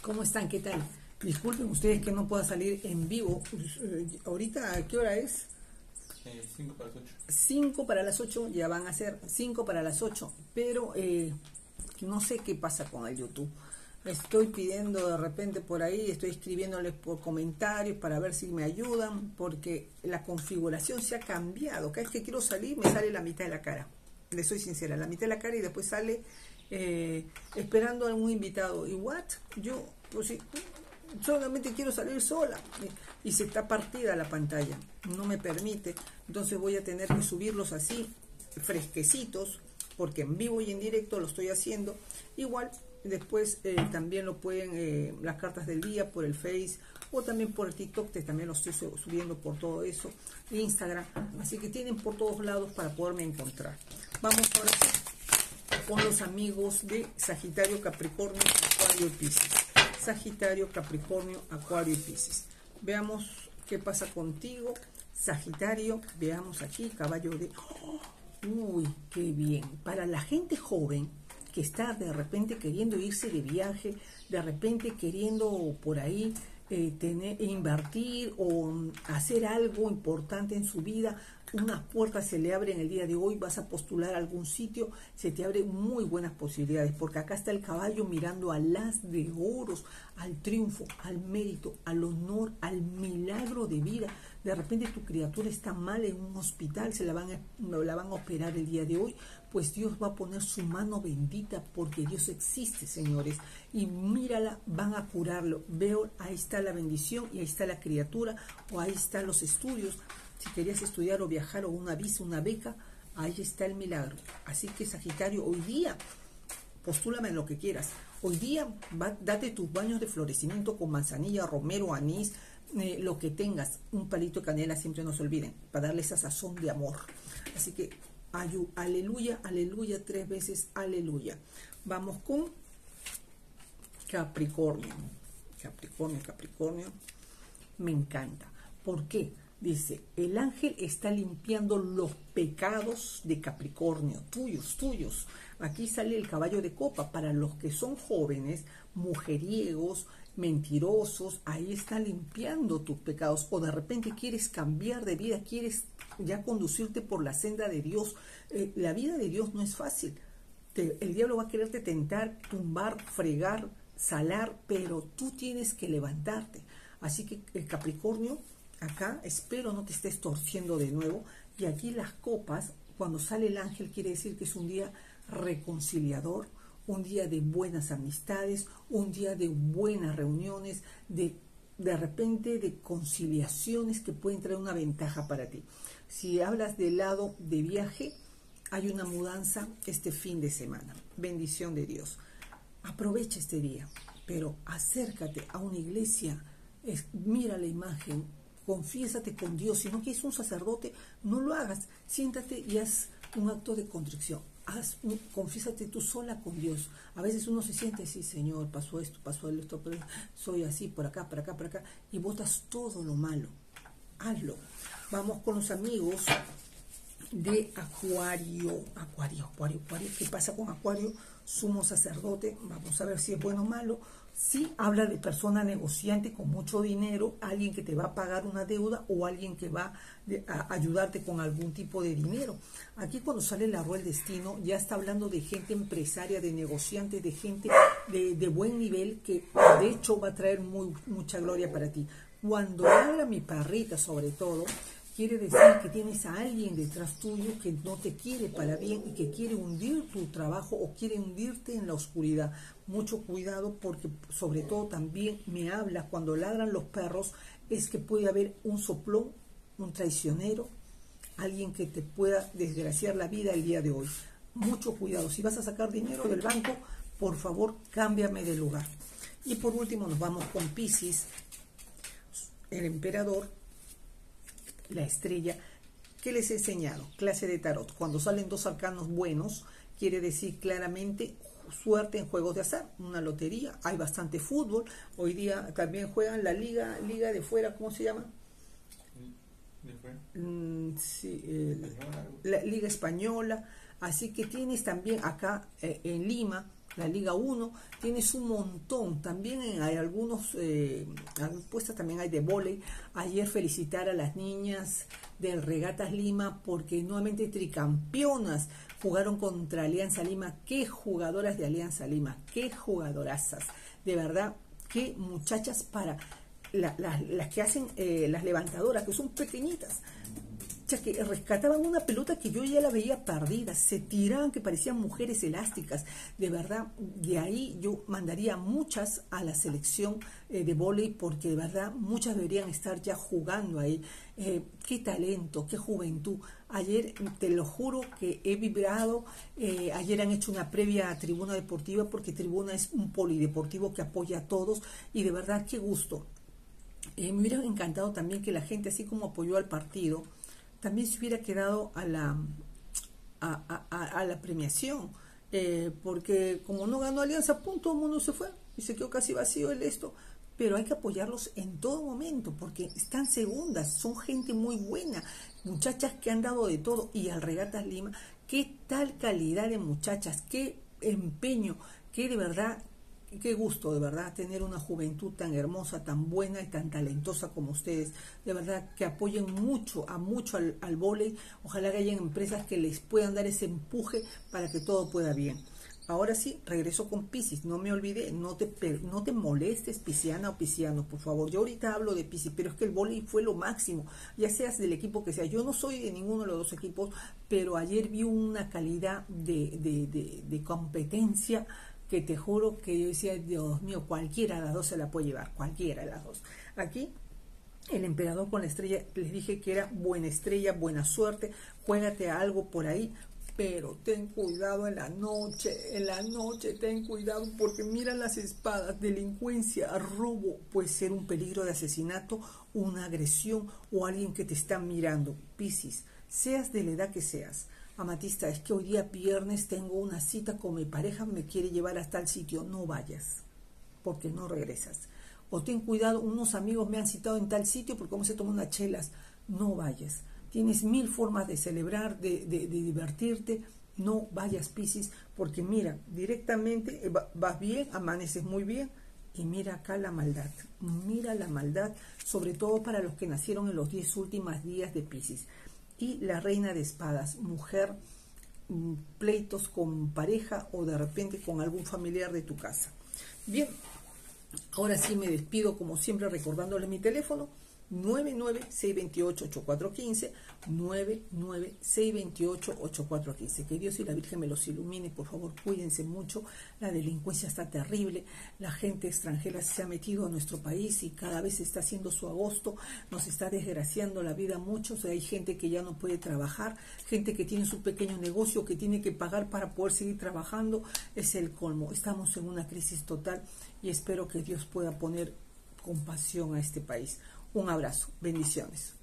¿Cómo están? ¿Qué tal? Disculpen ustedes que no pueda salir en vivo. Ahorita, ¿a qué hora es? 5 para las 8. 5 para las 8, ya van a ser 5 para las 8, pero no sé qué pasa con el YouTube. Estoy pidiendo de repente por ahí, estoy escribiéndoles por comentarios para ver si me ayudan, porque la configuración se ha cambiado. Cada vez que quiero salir me sale la mitad de la cara. Les soy sincera, la mitad de la cara y después sale esperando a algún invitado. ¿Y what? Yo, pues sí, solamente quiero salir sola y se está partida la pantalla, no me permite. Entonces voy a tener que subirlos así, fresquecitos, porque en vivo y en directo lo estoy haciendo. Igual después también lo pueden, las cartas del día por el Face o también por el TikTok, que también lo estoy subiendo por todo eso, Instagram, así que tienen por todos lados para poderme encontrar. Vamos ahora sí con los amigos de Sagitario, Capricornio, Acuario y Piscis. Sagitario, Capricornio, Acuario y Piscis. Veamos qué pasa contigo, Sagitario. Veamos aquí, caballo de... Uy, qué bien. Para la gente joven que está de repente queriendo irse de viaje, de repente queriendo por ahí invertir o hacer algo importante en su vida, unas puertas se le abren el día de hoy, vas a postular a algún sitio, se te abren muy buenas posibilidades, porque acá está el caballo mirando al as de oros, al triunfo, al mérito, al honor, al milagro de vida. De repente tu criatura está mal en un hospital, la van a operar el día de hoy, pues Dios va a poner su mano bendita, porque Dios existe, señores, y mírala, van a curarlo. Veo, ahí está la bendición y ahí está la criatura, o ahí están los estudios. Si querías estudiar o viajar o una visa, una beca, ahí está el milagro. Así que Sagitario, hoy día, postúlame en lo que quieras. Hoy día, date tus baños de florecimiento con manzanilla, romero, anís, lo que tengas. Un palito de canela, siempre no se olviden, para darle esa sazón de amor. Así que, aleluya, aleluya, 3 veces, aleluya. Vamos con Capricornio. Capricornio, me encanta. ¿Por qué? Dice, el ángel está limpiando los pecados de Capricornio, tuyos. Aquí sale el caballo de copa. Para los que son jóvenes, mujeriegos, mentirosos, ahí está limpiando tus pecados. O de repente quieres cambiar de vida, quieres ya conducirte por la senda de Dios. La vida de Dios no es fácil. El diablo va a quererte tentar, tumbar, fregar, salar, pero tú tienes que levantarte. Así que el Capricornio, acá espero no te estés torciendo de nuevo. Y aquí las copas, cuando sale el ángel, quiere decir que es un día reconciliador, un día de buenas amistades, un día de buenas reuniones, de repente de conciliaciones que pueden traer una ventaja para ti. Si hablas del lado de viaje, hay una mudanza este fin de semana. Bendición de Dios. Aprovecha este día, pero acércate a una iglesia, mira la imagen, confiésate con Dios. Si no quieres un sacerdote, no lo hagas. Siéntate y haz un acto de contrición. Confiésate tú sola con Dios. A veces uno se siente así, Señor, pasó esto, pero soy así, por acá, y botas todo lo malo. Hazlo. Vamos con los amigos de Acuario. ¿Qué pasa con Acuario? Sumo sacerdote. Vamos a ver si es bueno o malo. Sí, habla de persona negociante con mucho dinero, alguien que te va a pagar una deuda o alguien que va a ayudarte con algún tipo de dinero. Aquí cuando sale la rueda del destino, ya está hablando de gente empresaria, de negociantes, de gente de buen nivel, que de hecho va a traer mucha gloria para ti. Cuando habla mi perrita, sobre todo, quiere decir que tienes a alguien detrás tuyo que no te quiere para bien y que quiere hundir tu trabajo o quiere hundirte en la oscuridad. Mucho cuidado, porque sobre todo también me habla cuando ladran los perros, es que puede haber un soplón, un traicionero, alguien que te pueda desgraciar la vida el día de hoy. Mucho cuidado. Si vas a sacar dinero del banco, por favor, cámbiame de lugar. Y por último nos vamos con Piscis, el emperador, la estrella. ¿Qué les he enseñado? Clase de tarot. Cuando salen 2 arcanos buenos, quiere decir claramente suerte en juegos de azar, una lotería. Hay bastante fútbol. Hoy día también juegan la liga de fuera, ¿cómo se llama? ¿De fuera? Sí, la Liga Española. Así que tienes también acá en Lima, la Liga 1, tienes un montón. También hay algunos, puestas también hay de vóley. Ayer felicitar a las niñas del Regatas Lima porque nuevamente tricampeonas jugaron contra Alianza Lima. Qué jugadoras de Alianza Lima, qué jugadorazas. De verdad, qué muchachas para las que hacen las levantadoras, que son pequeñitas. Que rescataban una pelota que yo ya la veía perdida, se tiraban que parecían mujeres elásticas, de verdad. De ahí yo mandaría muchas a la selección de vóley, porque de verdad muchas deberían estar ya jugando ahí. Qué talento, qué juventud. Ayer te lo juro que he vibrado. Ayer han hecho una previa a Tribuna Deportiva, porque Tribuna es un polideportivo que apoya a todos, y de verdad qué gusto. Me hubiera encantado también que la gente, así como apoyó al partido, también se hubiera quedado a la premiación, porque como no ganó Alianza, todo el mundo se fue y se quedó casi vacío el esto. Pero hay que apoyarlos en todo momento, porque están segundas, son gente muy buena, muchachas que han dado de todo. Y al Regatas Lima, qué tal calidad de muchachas, qué empeño, qué de verdad. Qué gusto, de verdad, tener una juventud tan hermosa, tan buena y tan talentosa como ustedes. De verdad, que apoyen mucho al vóley. Ojalá que hayan empresas que les puedan dar ese empuje para que todo pueda bien. Ahora sí, regreso con Piscis. No me olvidé, no te molestes, pisciana o pisciano, por favor. Yo ahorita hablo de Piscis, pero es que el vóley fue lo máximo, ya seas del equipo que sea. Yo no soy de ninguno de los dos equipos, pero ayer vi una calidad de competencia que te juro que yo decía, Dios mío, cualquiera de las dos se la puede llevar, cualquiera de las dos. Aquí, el emperador con la estrella, les dije que era buena estrella, buena suerte, juégate algo por ahí, pero ten cuidado en la noche, ten cuidado, porque mira las espadas, delincuencia, robo, puede ser un peligro de asesinato, una agresión o alguien que te está mirando. Piscis, seas de la edad que seas. Amatista, es que hoy día viernes tengo una cita con mi pareja, me quiere llevar hasta el sitio. No vayas, porque no regresas. O ten cuidado, unos amigos me han citado en tal sitio porque vamos a tomar unas chelas. No vayas. Tienes 1000 formas de celebrar, de divertirte. No vayas, Piscis, porque mira, directamente vas bien, amaneces muy bien. Y mira acá la maldad, sobre todo para los que nacieron en los 10 últimos días de Piscis. Y la reina de espadas, mujer, pleitos con pareja o de repente con algún familiar de tu casa. Bien, ahora sí me despido como siempre recordándole mi teléfono, 99628-8415, 99628-8415. Que Dios y la Virgen me los ilumine, por favor, cuídense mucho. La delincuencia está terrible, la gente extranjera se ha metido a nuestro país y cada vez está haciendo su agosto, nos está desgraciando la vida a muchos. Hay gente que ya no puede trabajar, gente que tiene su pequeño negocio que tiene que pagar para poder seguir trabajando. Es el colmo, estamos en una crisis total y espero que Dios pueda poner compasión a este país. Un abrazo, bendiciones.